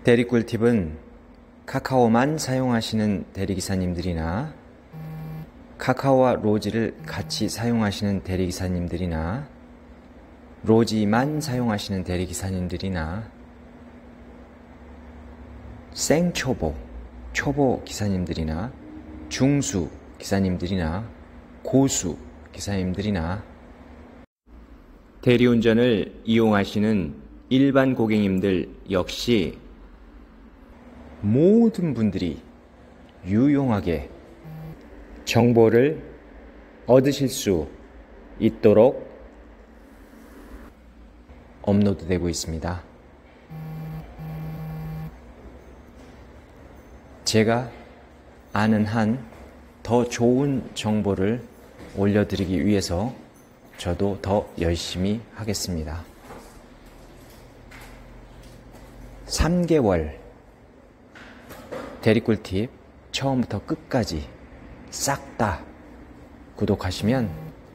대리꿀팁은 카카오만 사용하시는 대리기사님들이나 카카오와 로지를 같이 사용하시는 대리기사님들이나 로지만 사용하시는 대리기사님들이나 생초보, 초보 기사님들이나 중수 기사님들이나 고수 기사님들이나 대리운전을 이용하시는 일반 고객님들 역시 모든 분들이 유용하게 정보를 얻으실 수 있도록 업로드되고 있습니다. 제가 아는 한 더 좋은 정보를 올려드리기 위해서 저도 더 열심히 하겠습니다. 3개월 대리꿀팁 처음부터 끝까지 싹 다 구독하시면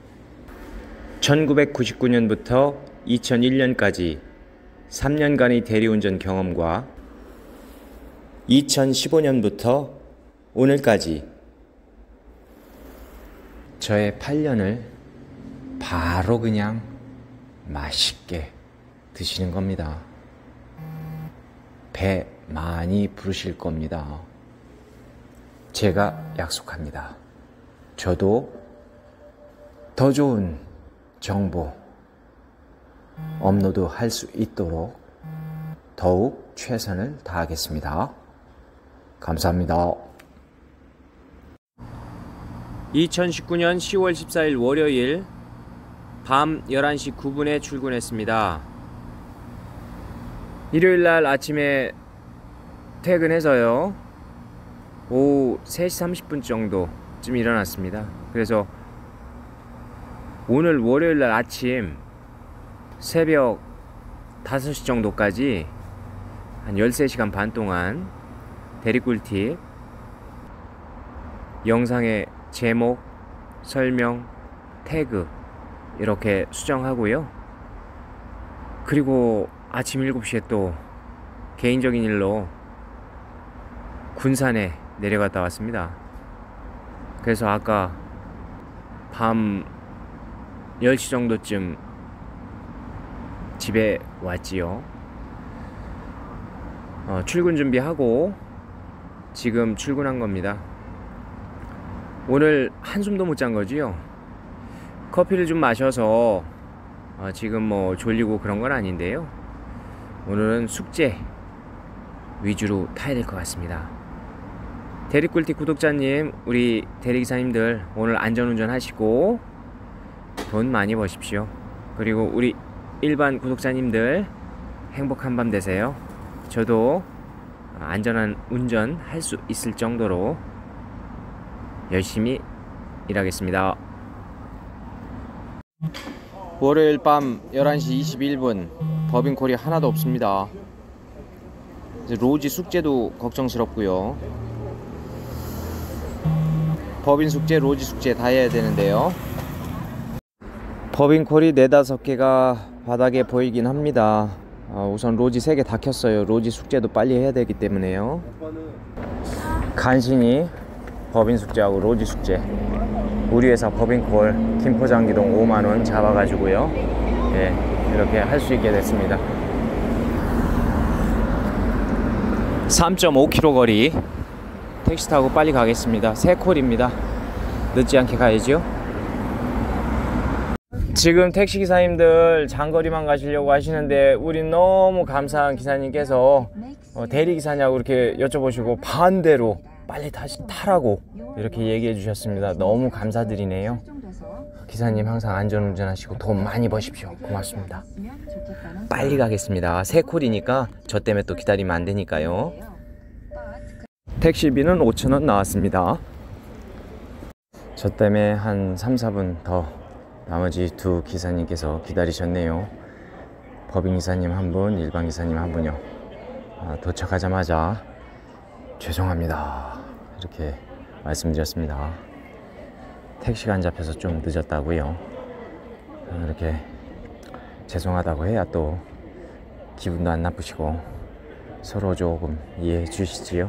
1999년부터 2001년까지 3년간의 대리운전 경험과 2015년부터 오늘까지 저의 8년을 바로 그냥 맛있게 드시는 겁니다. 배 많이 부르실 겁니다. 제가 약속합니다. 저도 더 좋은 정보 업로드 할 수 있도록 더욱 최선을 다하겠습니다. 감사합니다. 2019년 10월 14일 월요일 밤 11시 9분에 출근했습니다. 일요일날 아침에 퇴근해서요 오후 3시 30분 정도쯤 일어났습니다. 그래서 오늘 월요일날 아침 새벽 5시 정도까지 한 13시간 반 동안 대리꿀팁 영상의 제목, 설명, 태그 이렇게 수정하고요. 그리고 아침 7시에 또 개인적인 일로 군산에 내려갔다 왔습니다. 그래서 아까 밤 10시 정도쯤 집에 왔지요. 출근 준비하고 지금 출근한 겁니다. 오늘 한숨도 못 잔 거지요. 커피를 좀 마셔서 지금 뭐 졸리고 그런 건 아닌데요. 오늘은 숙제 위주로 타야 될 것 같습니다. 대리꿀팁 구독자님, 우리 대리기사님들 오늘 안전운전 하시고 돈 많이 버십시오. 그리고 우리 일반 구독자님들 행복한 밤 되세요. 저도 안전한 운전 할 수 있을 정도로 열심히 일하겠습니다. 월요일 밤 11시 21분 법인콜이 하나도 없습니다. 이제 로지 숙제도 걱정스럽고요. 법인 숙제, 로지 숙제 다 해야 되는데요. 법인콜이 4-5개가 바닥에 보이긴 합니다. 우선 로지 3개 다 켰어요. 로지 숙제도 빨리 해야 되기 때문에요. 간신히 법인 숙제하고 로지 숙제 우리 회사 법인콜 김포장기동 5만원 잡아가지고요. 예, 이렇게 할 수 있게 됐습니다. 3.5km 거리 택시 타고 빨리 가겠습니다. 3콜입니다. 늦지 않게 가야죠. 지금 택시기사님들 장거리만 가시려고 하시는데 우리 너무 감사한 기사님께서 대리기사냐고 이렇게 여쭤보시고 반대로 빨리 타라고 이렇게 얘기해 주셨습니다. 너무 감사드리네요. 기사님 항상 안전운전 하시고 돈 많이 버십시오. 고맙습니다. 빨리 가겠습니다. 3콜이니까 저 때문에 또 기다리면 안 되니까요. 택시비는 5,000원 나왔습니다. 저 때문에 한 3-4분 더 나머지 2 기사님께서 기다리셨네요. 법인기사님 1분, 일반기사님 1분요. 도착하자마자 죄송합니다 이렇게 말씀드렸습니다. 택시가 안 잡혀서 좀 늦었다고요. 이렇게 죄송하다고 해야 또 기분도 안 나쁘시고 서로 조금 이해해 주시지요.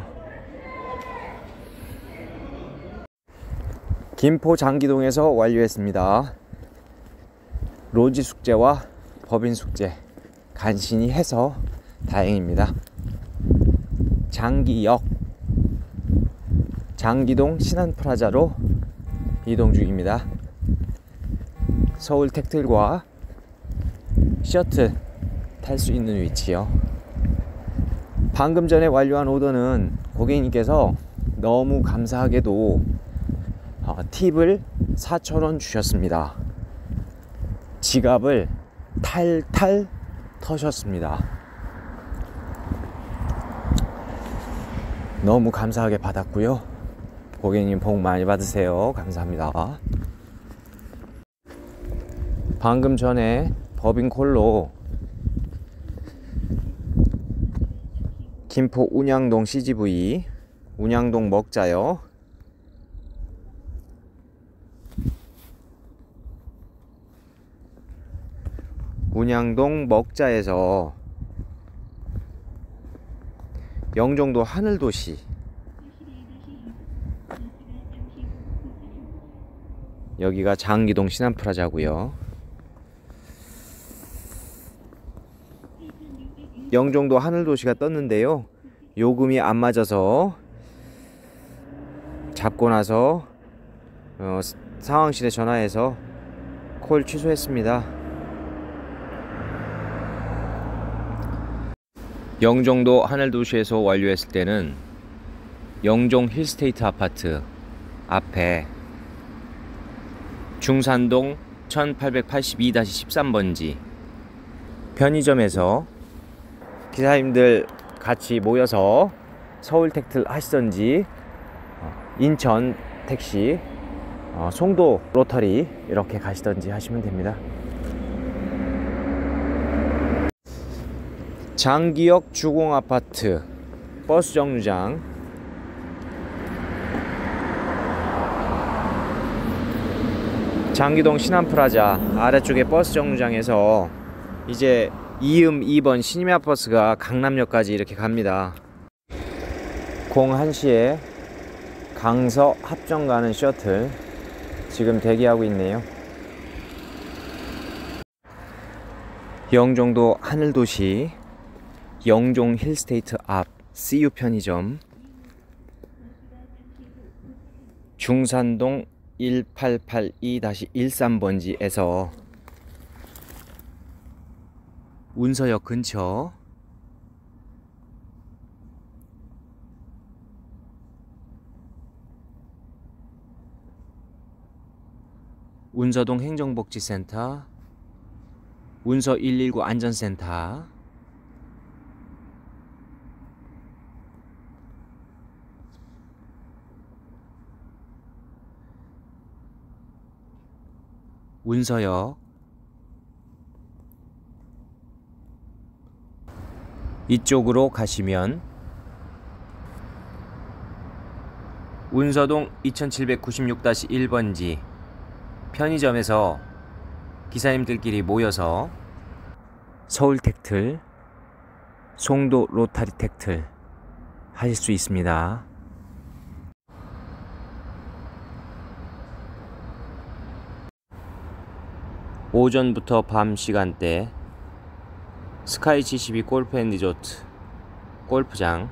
김포 장기동에서 완료했습니다. 로지 숙제와 법인 숙제 간신히 해서 다행입니다. 장기역 장기동 신한프라자로 이동 중입니다. 서울 택틀과 셔틀 탈 수 있는 위치요. 방금 전에 완료한 오더는 고객님께서 너무 감사하게도 팁을 4,000원 주셨습니다. 지갑을 탈탈 터셨습니다. 너무 감사하게 받았고요. 고객님 복 많이 받으세요. 감사합니다. 방금 전에 법인콜로 김포 운양동 CGV 운양동 먹자요. 운양동 먹자에서 영종도 하늘도시 여기가 장기동 신한프라자고요. 영종도 하늘도시가 떴는데요. 요금이 안 맞아서 잡고 나서 상황실에 전화해서 콜 취소했습니다. 영종도 하늘도시에서 완료했을 때는 영종 힐스테이트 아파트 앞에 중산동 1882-13번지 편의점에서 기사님들 같이 모여서 서울 택틀 하시던지 인천 택시 송도 로터리 이렇게 가시던지 하시면 됩니다. 장기역 주공아파트 버스 정류장 장기동 신한프라자 아래쪽에 버스 정류장에서 이제 이음 2번 시니마 버스가 강남역까지 이렇게 갑니다. 01시에 강서 합정 가는 셔틀 지금 대기하고 있네요. 영종도 하늘도시 영종 힐스테이트 앞 CU 편의점 중산동 1882-13번지에서 운서역 근처 운서동 행정복지센터 운서 119 안전센터 운서역 이쪽으로 가시면 운서동 2796-1번지 편의점에서 기사님들끼리 모여서 서울 택틀, 송도 로타리 택틀 하실 수 있습니다. 오전부터 밤 시간대 스카이 GCB 골프 앤 리조트 골프장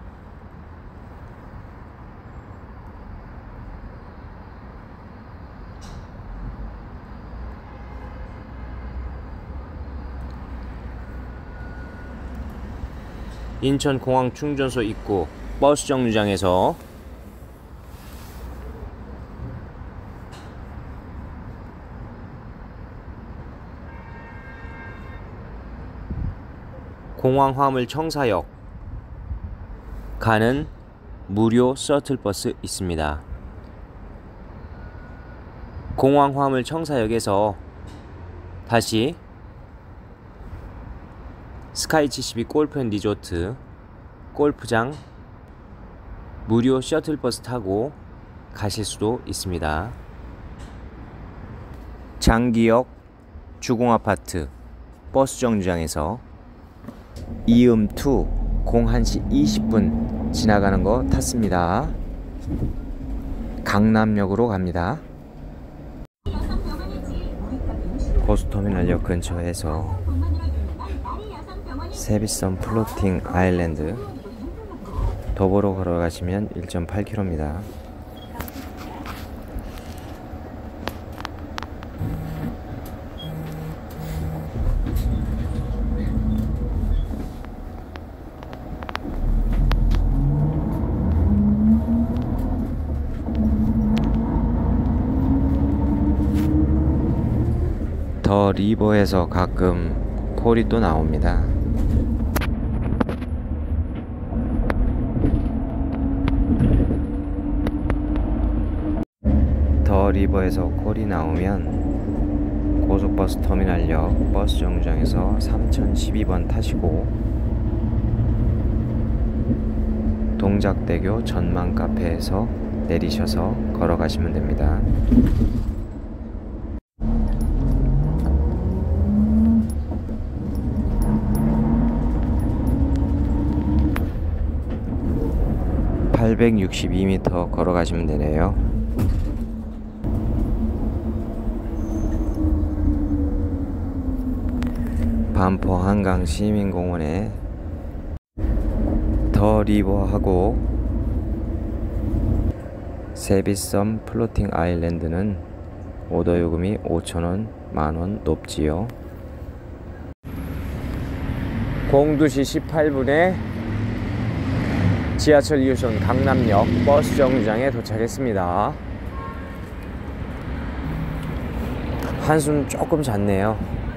인천공항 충전소 입구 버스 정류장에서 공항 화물 청사역 가는 무료 셔틀버스 있습니다. 공항 화물 청사역에서 다시 스카이 GCB 골프 앤 리조트 골프장 무료 셔틀버스 타고 가실 수도 있습니다. 장기역 주공아파트 버스 정류장에서 이음2 01시 20분 지나가는 거 탔습니다. 강남역으로 갑니다. 고속터미널역 근처에서 세비섬 플로팅 아일랜드 도보로 걸어가시면 1.8km입니다. 더 리버에서 가끔 콜이 또 나옵니다. 더 리버에서 콜이 나오면 고속버스 터미널역 버스 정류장에서 3012번 타시고 동작대교 전망 카페에서 내리셔서 걸어가시면 됩니다. (862m) 걸어가시면 되네요. 반포 한강 시민공원에 더 리버하고 세비섬 플로팅 아일랜드는 오더 요금이 5,000원, 만원 높지요. 02시 18분에 지하철 2호선 강남역 버스 정류장에 도착했습니다. 한숨 조금 잤네요.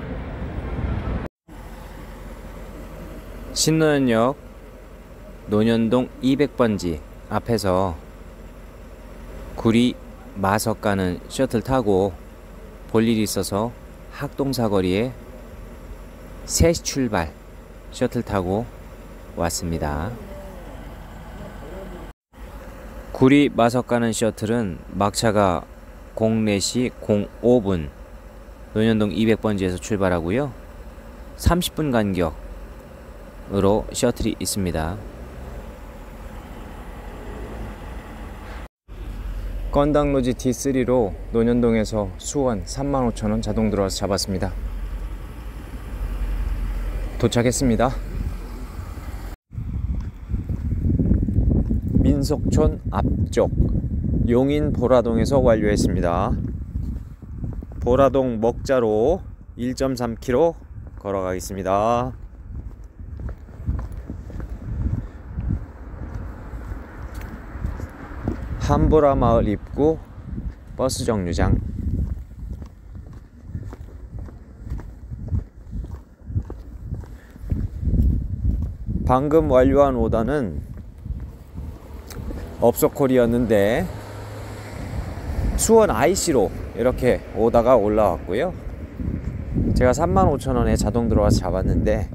신논현역 논현동 200번지 앞에서 구리 마석 가는 셔틀 타고 볼 일이 있어서 학동사거리에 3시 출발 셔틀 타고 왔습니다. 구리 마석 가는 셔틀은 막차가 04시 05분 논현동 200번지에서 출발하고요. 30분 간격으로 셔틀이 있습니다. 건당로지 D3로 논현동에서 수원 35,000원 자동 들어와서 잡았습니다. 도착했습니다. 민속촌 앞쪽 용인 보라동에서 완료했습니다. 보라동 먹자로 1.3km 걸어가겠습니다. 한보라 마을 입구 버스 정류장. 방금 완료한 오다는 업소콜이었는데 수원 IC로 이렇게 오다가 올라왔고요. 제가 35,000원에 자동 들어와서 잡았는데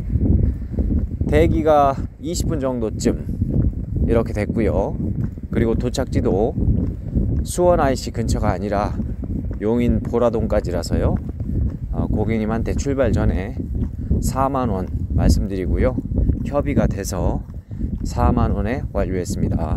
대기가 20분 정도쯤 이렇게 됐고요. 그리고 도착지도 수원 IC 근처가 아니라 용인 보라동까지라서요. 고객님한테 출발 전에 4만원 말씀드리고요. 협의가 돼서 4만원에 완료했습니다.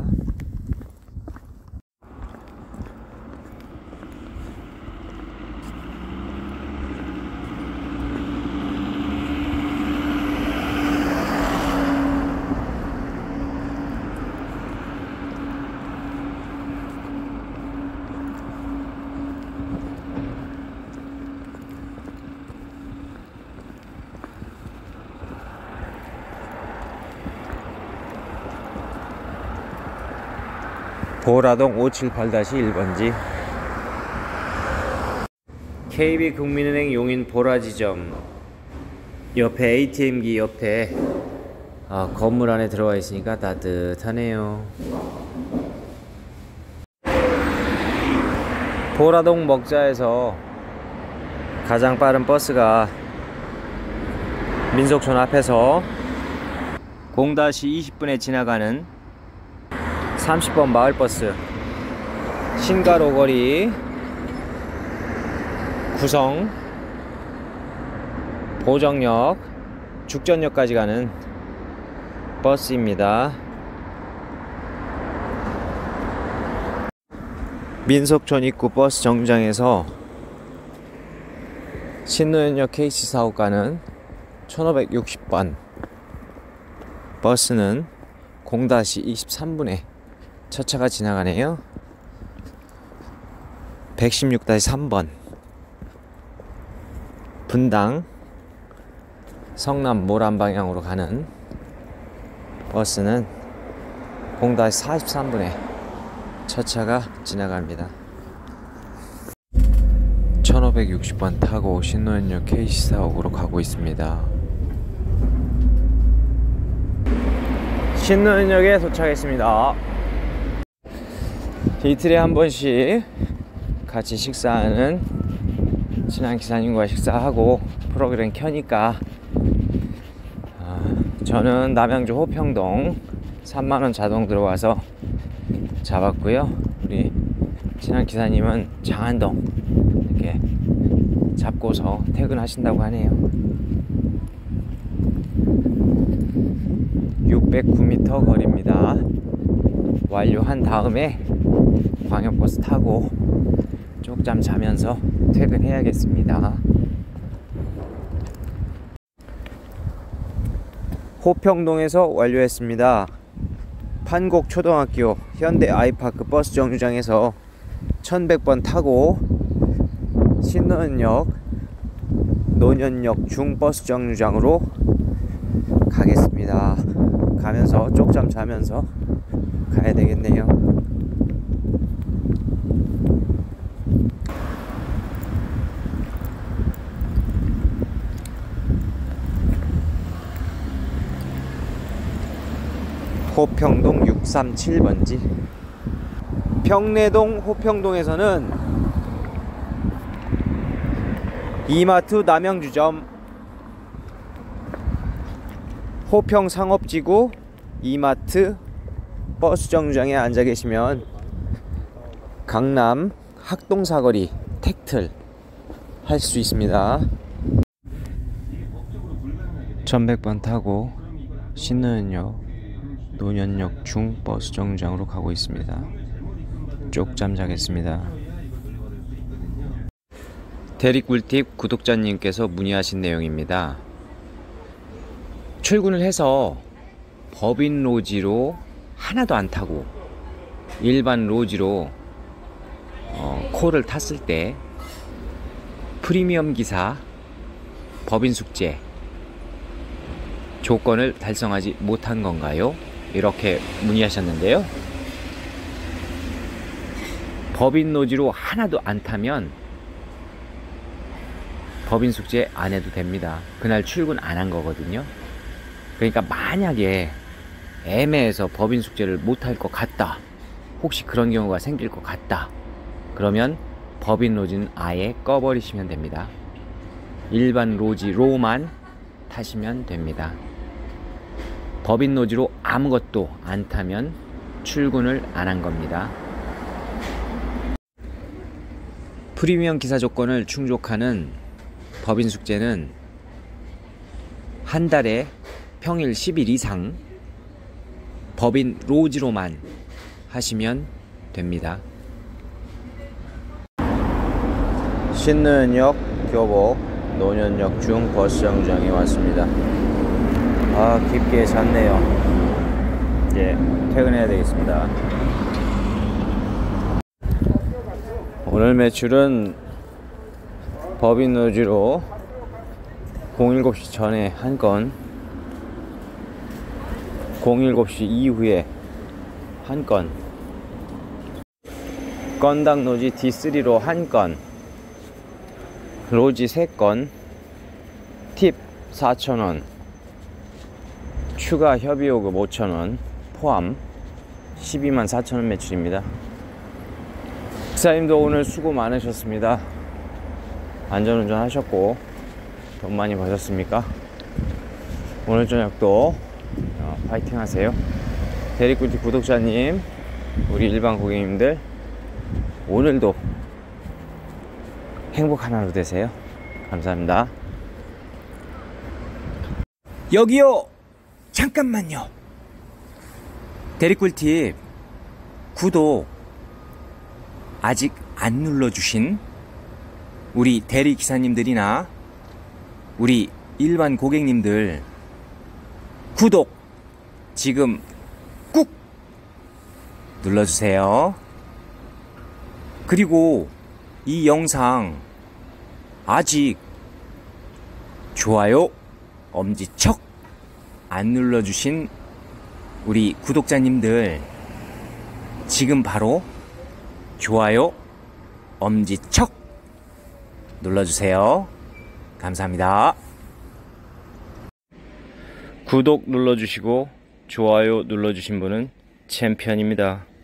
보라동 578-1번지 KB국민은행 용인 보라지점 옆에 ATM기 옆에 건물 안에 들어와 있으니까 따뜻하네요. 보라동 먹자에서 가장 빠른 버스가 민속촌 앞에서 0-20분에 지나가는 30번 마을버스 신가로거리 구성 보정역 죽전역까지 가는 버스입니다. 민속촌 입구 버스 정류장에서 신노현역 KC45 가는 1560번 버스는 0-23분에 첫 차가 지나가네요. 116-3번 분당 성남 모란 방향으로 가는 버스는 0-43분에 첫 차가 지나갑니다. 1560번 타고 신노현역 KC45으로 가고 있습니다. 신노현역에 도착했습니다. 이틀에 한 번씩 같이 식사하는 친한 기사님과 식사하고 프로그램 켜니까 저는 남양주 호평동 3만원 자동 들어와서 잡았고요. 우리 친한 기사님은 장안동 이렇게 잡고서 퇴근하신다고 하네요. 609m 거리입니다. 완료한 다음에 광역버스 타고 쪽잠 자면서 퇴근해야겠습니다. 호평동에서 완료했습니다. 판곡초등학교 현대 아이파크 버스 정류장에서 1100번 타고 신노현역 노년역 중버스 정류장으로 가겠습니다. 가면서 쪽잠 자면서 가야 되겠네요. 호평동 637번지 평내동 호평동에서는 이마트 남양주점 호평상업지구 이마트 버스 정류장에 앉아 계시면 강남 학동사거리 택틀 할 수 있습니다. 1100번 타고 신노현역 노년역 중 버스 정류장으로 가고 있습니다. 쪽잠 자겠습니다. 대리꿀팁 구독자님께서 문의하신 내용입니다. 출근을 해서 법인 로지로 하나도 안 타고 일반 로지로 콜을 탔을 때 프리미엄 기사 법인 숙제 조건을 달성하지 못한 건가요? 이렇게 문의하셨는데요. 법인 로지로 하나도 안 타면 법인 숙제 안 해도 됩니다. 그날 출근 안 한 거거든요. 그러니까 만약에 애매해서 법인 숙제를 못 할 것 같다, 혹시 그런 경우가 생길 것 같다, 그러면 법인 로지는 아예 꺼버리시면 됩니다. 일반 로지로만 타시면 됩니다. 법인 로지로 아무것도 안 타면 출근을 안 한 겁니다. 프리미엄 기사 조건을 충족하는 법인 숙제는 한 달에 평일 10일 이상 법인 로지로만 하시면 됩니다. 신노현역 교복 노년역 중 버스 정류장에 왔습니다. 깊게 잤네요. 이제 퇴근해야 되겠습니다. 오늘 매출은 법인 로지로 07시 전에 한 건, 07시 이후에 한 건, 건당 로지 D3로 한 건, 로지 3건, 팁 4,000원, 추가 협의요금 5,000원 포함 124,000원 매출입니다. 기사님도 오늘 수고 많으셨습니다. 안전운전 하셨고 돈 많이 버셨습니까? 오늘 저녁도 파이팅 하세요. 대리꿀팁 구독자님, 우리 일반 고객님들, 오늘도 행복한 하루 되세요. 감사합니다. 여기요! 잠깐만요. 대리꿀팁, 구독 아직 안 눌러주신 우리 대리기사님들이나 우리 일반 고객님들, 구독 지금 꾹 눌러주세요. 그리고 이 영상 아직 좋아요 엄지척 안 눌러주신 우리 구독자님들, 지금 바로 좋아요 엄지척 눌러주세요. 감사합니다. 구독 눌러주시고 좋아요 눌러주신 분은 챔피언입니다.